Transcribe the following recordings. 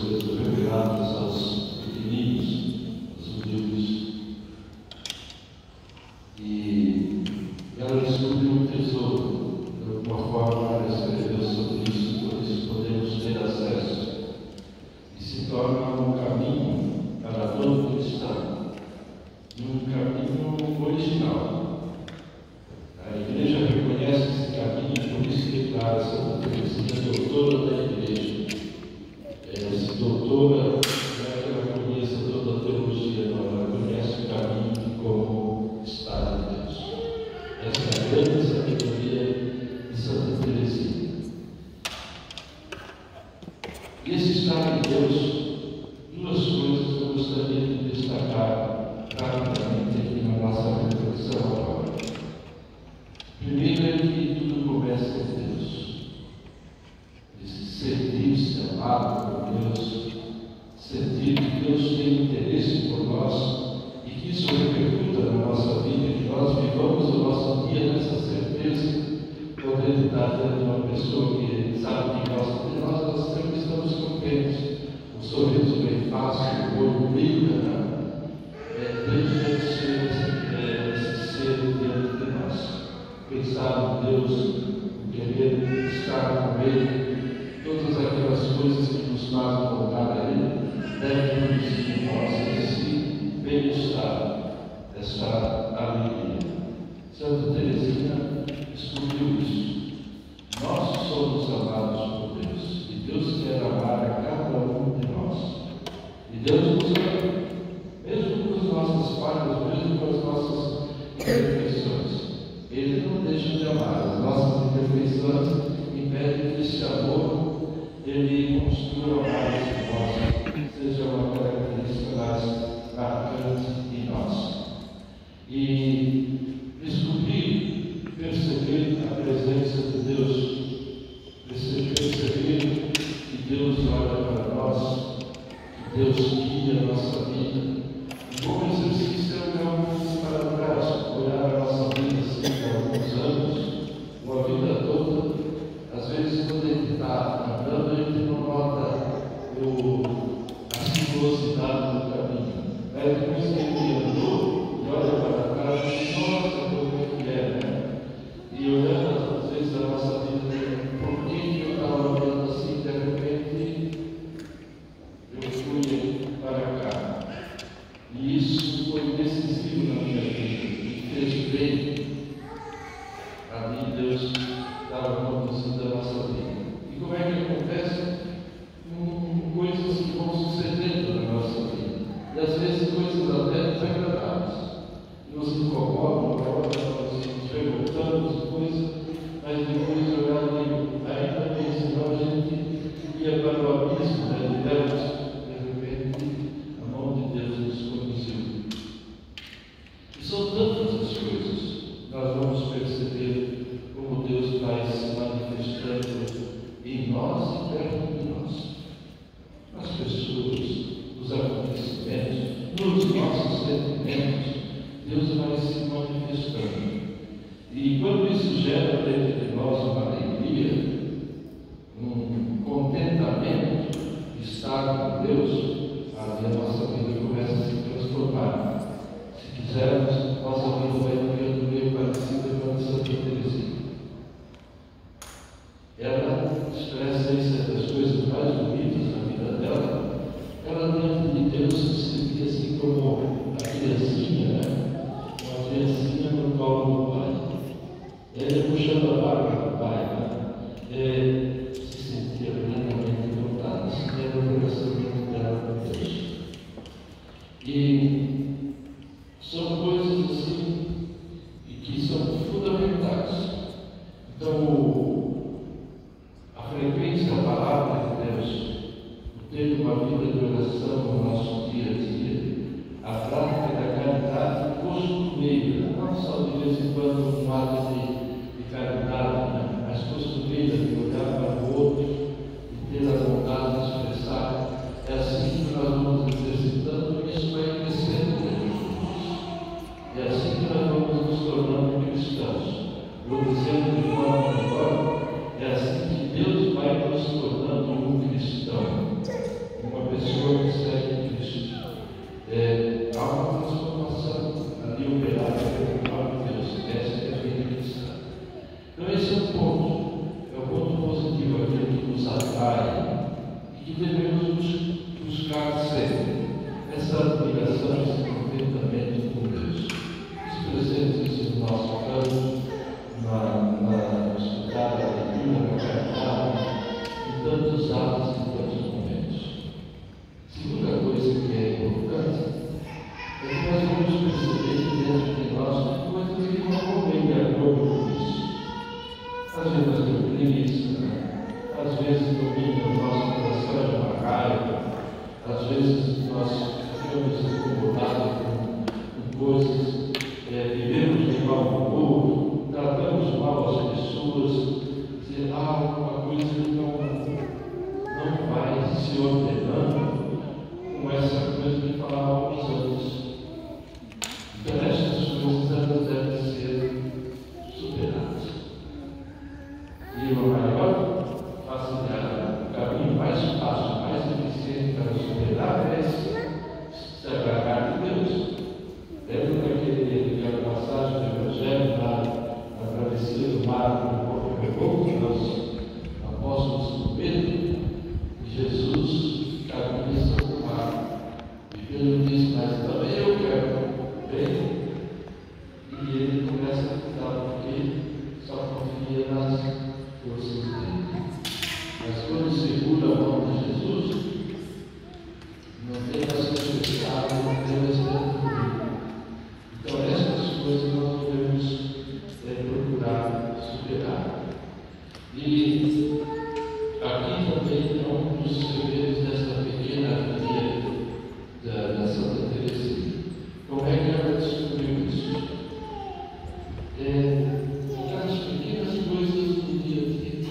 coisas reveladas aos pequeninos, aos humildes. E ela descobriu um tesouro. De alguma forma, ela escreveu sobre isso, por isso podemos ter acesso. E se torna um caminho para todo cristão, um caminho original. A igreja reconhece esse caminho, por isso declara Santa Teresinha doutora da igreja. Se doutora, não é que ela conheça toda a teologia, não, ela conhece o caminho de como está em Deus. Essa é a grande sabedoria de Santa Teresinha. E esse estar em Deus, duas coisas eu gostaria de destacar rapidamente aqui na nossa reflexão agora. Primeiro é que tudo começa com Deus. Esse sentir-se amado por Deus, sentir que Deus tem interesse por nós e que isso repercuta na nossa vida, que nós vivamos o nosso dia nessa certeza, podendo estar diante de uma pessoa que sabe que gosta de nós, nós sempre estamos contentes. Um sorriso bem fácil, o olho brilha, né? Deus deve ser esse ser diante de nós. Pensar em Deus, querer estar com Ele, todas aquelas coisas que nos fazem voltar a Ele, devem produzir em nós esse bem-estar, essa alegria. Santa Teresinha descobriu isso. Nós somos amados por Deus, e Deus quer amar a cada um de nós. E Deus nos ama, mesmo com as nossas falhas, mesmo com as nossas imperfeições. Ele não deixa de amar. As nossas imperfeições impedem que esse amor ele construa mais em nós, seja uma característica mais marcante em nós. E descobrir, perceber a presença de Deus, perceber que Deus olha para nós, que Deus guia a nossa vida. Um bom exercício é olhar um pouco para trás, olhar a nossa vida assim, há alguns anos, uma vida toda. Às vezes, quando a gente está andando, a gente não nota a sinuosidade do caminho. Aí depois que a gente andou e olha para trás, e diz, nossa, como é que é, né? E olhando, às vezes, a nossa vida, por que eu estava olhando assim, de repente, eu fui para cá. E isso foi decisivo na minha vida, me fez bem. A mim, Deus estava conduzindo a nossa vida. E como é que acontece? Coisas que vão sucedendo na nossa vida. E às vezes coisas até desagradáveis. Nos incomodam, agora nós nos revoltamos, coisas, mas depois olhar e digo, ainda bem, senão a gente ia para o abismo, né? De repente, a mão de Deus nos conduziu. E são tantas as coisas, nós vamos perceber como Deus vai se manifestando em nós e perto de nós. Nas pessoas, nos acontecimentos, nos nossos sentimentos, Deus vai se manifestando. E quando isso gera dentro de nós uma alegria, um contentamento de estar com Deus, aí a nossa vida começa a se transformar. Se quisermos, nossa vida vai ficando meio parecida com a de Santa Teresinha. Ela expressa isso das coisas mais bonitas na vida dela. Ela, diante de Deus, se sentia assim como a criancinha, né? Uma criancinha no colo do pai. Ele puxando a barba do pai, né? Se sentia plenamente voltada. Assim era o relacionamento dela com Deus. E são coisas assim que são fundamentais. Então, a frequência da palavra de Deus, o ter uma vida de oração no nosso dia a dia, a prática da caridade costumeira, não só de vez em quando um ato de caridade, né? Mas costumeira, de olhar para o outro e ter a vontade de expressar. É assim que nós vamos exercitando e isso vai crescendo dentro de nós. É assim que nós vamos nos tornando cristãos. Vou dizendo de forma melhor, é assim que Deus vai nos tornando um cristão, uma Pai, e que devemos buscar sempre essa ligação, esse contentamento com Deus. Expressemos isso no nosso canto, na estudar a leitura, na caridade, em tantos atos e tantos momentos. Segunda coisa que é importante é que nós vamos perceber que dentro de nós tem coisas que não convêm de acordo com isso. Às vezes nós temos preguiça, às vezes domina o nosso coração de uma raiva, às vezes nós ficamos incomodados com coisas, vivemos de mal com o outro, tratamos mal as pessoas, dizer, uma coisa que não vai se ordenando com essa coisa que falávamos antes. Então, essas coisas elas devem ser superadas. E uma maior facilidade, o caminho mais fácil, mais eficiente para superar é se agradar de Deus. Lembra daquela passagem do Evangelho na travessia do mar que os apóstolos com Pedro, e Jesus caminha sobre o mar. E Pedro diz, mas também eu quero. Bem, e ele começa a cuidar porque só confia nas forças dele. Mas quando segura a mão de Jesus, não tem mais necessidade, não tem mais tempo. Então, essas coisas nós devemos procurar superar. E aqui também é um dos segredos dessa pequena vida da Santa Teresinha. Como é que ela descobriu isso? Aquelas pequenas coisas do dia a dia.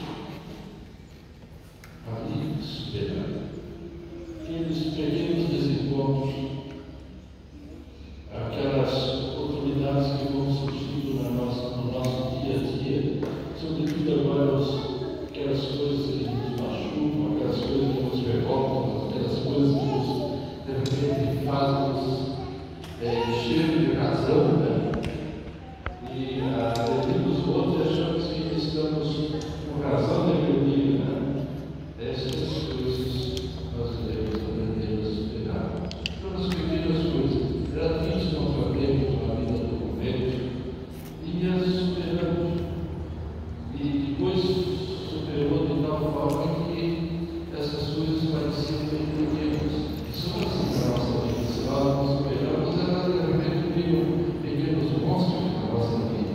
Ali superar. Aqueles pequenos desencontros, aquelas oportunidades que vão surgindo no nosso dia a dia, sobretudo agora aquelas coisas que nos machucam, aquelas coisas que nos revoltam, aquelas coisas que nos, de repente, fazem-nos cheio de razão, né? E dos outros achamos que estamos com razão naquele dia, né? Essas coisas nós devemos aprender a superar. Todas as pequenas coisas, gratuitas não fazemos na vida do convento, e as superamos. E depois superou de tal forma que essas coisas pareciam bem pequenas. E são assim na nossa vida. Se nós não superamos, elas de repente viram pequenos monstros na nossa vida.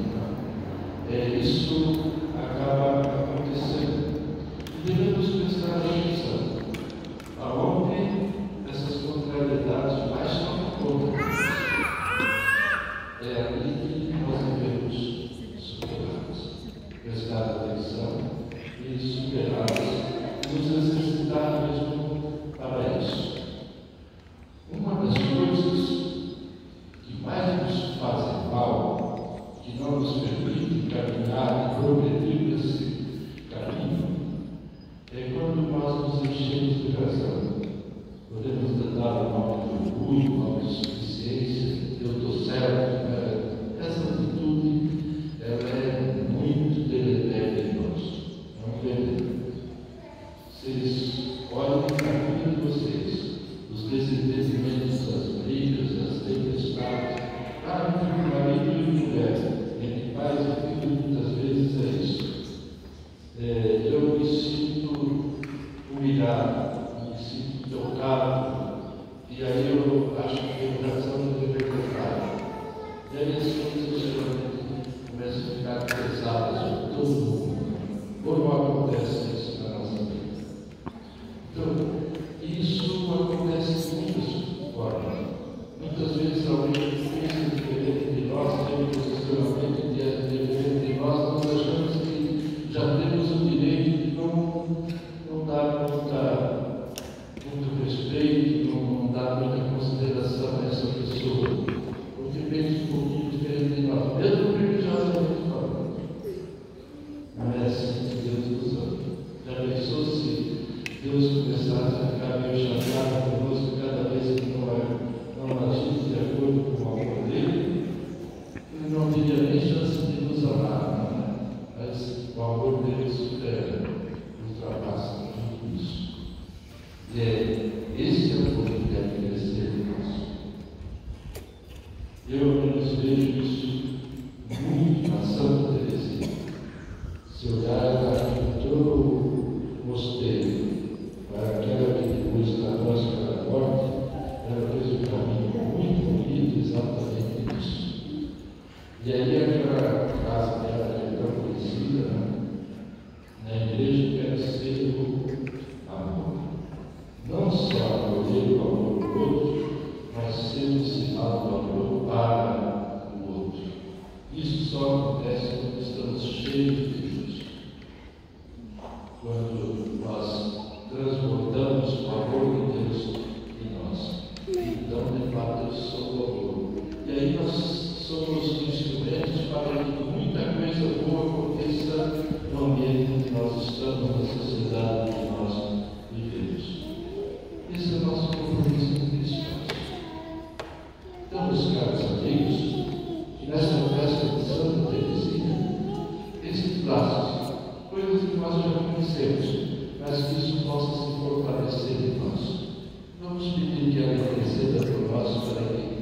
Isso acaba acontecendo. E devemos prestar atenção aonde essas contrariedades mais tomam conta. É ali que nós devemos superá-las. Prestar atenção e superá-las, nos exercitar mesmo para isso. Uma das coisas que mais nos fazem mal, que não nos permite caminhar e progredir nesse caminho, é quando nós nos enchemos de razão. Podemos dar o nome de orgulho, o nome de suficiência, eu estou certo. Essa atitude ela é muito deletéria em nós. Não veneno. Vocês olhem para a vida de vocês, os desentendimentos, as brigas, as tempestades. Entre marido e mulher, entre pais e filhos, muitas vezes é isso. Eu me sinto humilhado, me sinto tocado, e aí eu acho que tenho razão de dever tocar. E aí as coisas geralmente começam a ficar pesadas para todo mundo. Ou não acontece isso na nossa vida. Então, isso acontece de muitas formas. Muitas vezes alguém pensa diferente de nós, tem um posicionamento diferente de nós, nós achamos que já temos o direito de não dar muito respeito, não dar muita consideração a essa pessoa, porque pensa um pouquinho diferente de nós, mesmo religiosamente falando. Não é assim que Deus nos ama. Já pensou se Deus começasse a ficar meio chateado conosco cada vez que não agimos de acordo com o amor dele? Ele não teria nem chance de nos amar, né? Mas o amor dele supera, ultrapassa tudo vejo isso muito na Santa Teresinha. Se olhar para todo o mosteiro, para aquela que depois da nós para a morte, ela fez um caminho muito bonito exatamente nisso. E aí aquela casa dela, que é tão conhecida, na igreja, quer ser o amor. Não só acolher o amor do outro, mas ser um sinal do amor para o outro. Isso só acontece quando estamos cheios de Deus. Quando nós transbordamos o amor de Deus em nós. Então, de fato, eu sou o amor. E aí nós somos instrumentos para que muita coisa boa aconteça no ambiente em que nós estamos, na sociedade que nós vivemos. Esse é o nosso compromisso cristão. Então, meus caros amigos, nessa festa de Santa Teresinha, esses laços, coisas que nós já conhecemos, mas que isso possa se fortalecer em nós. Vamos pedir que ela interceda por nós para que